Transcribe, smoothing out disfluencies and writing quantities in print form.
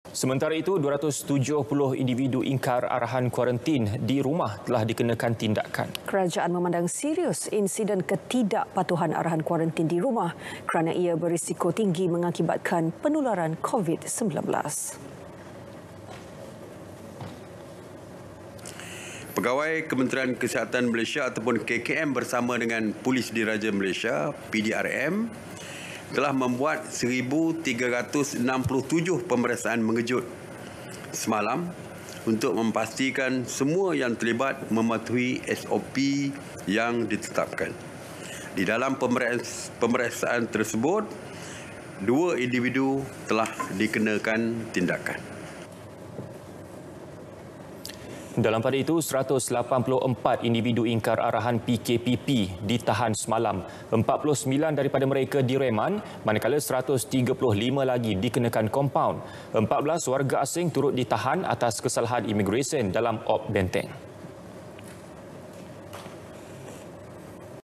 Sementara itu, 270 individu ingkar arahan kuarantin di rumah telah dikenakan tindakan. Kerajaan memandang serius insiden ketidakpatuhan arahan kuarantin di rumah kerana ia berisiko tinggi mengakibatkan penularan COVID-19. Pegawai Kementerian Kesihatan Malaysia ataupun KKM bersama dengan Polis Diraja Malaysia PDRM telah membuat 1,367 pemeriksaan mengejut semalam untuk memastikan semua yang terlibat mematuhi SOP yang ditetapkan. Di dalam pemeriksaan tersebut, 2 individu telah dikenakan tindakan. Dalam pada itu, 184 individu ingkar arahan PKPP ditahan semalam. 49 daripada mereka direman, manakala 135 lagi dikenakan kompaun. 14 warga asing turut ditahan atas kesalahan imigresen dalam Op Benteng.